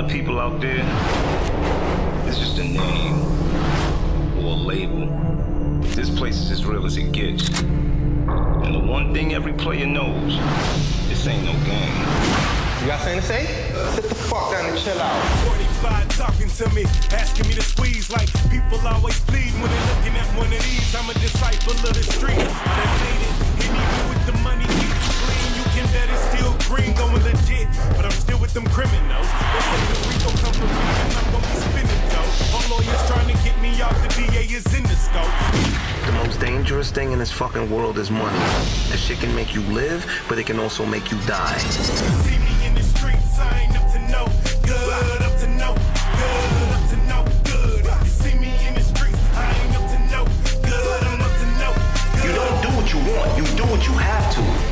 of people out there, it's just a name or a label. This place is as real as it gets. And the one thing every player knows, this ain't no game. You got something to say? Sit the fuck down and chill out. 45 talking to me, asking me to squeeze like people always bleed when they're looking at one of these. I'm a disciple of the street. I done made it, and even with the money keeps clean, you can bet it's still green, going legit. But I'm still with them criminals. They say the Rico come from me, and I'm gonna be spinning dough. My lawyers trying to get me off, the DA is in the scope. The most dangerous thing in this fucking world is money. That shit can make you live, but it can also make you die. See me in the streets, I ain't up to no good, up to no good, up to no good. You see me in the streets, I ain't up to no good, I'm up to no good. You don't do what you want, you do what you have to.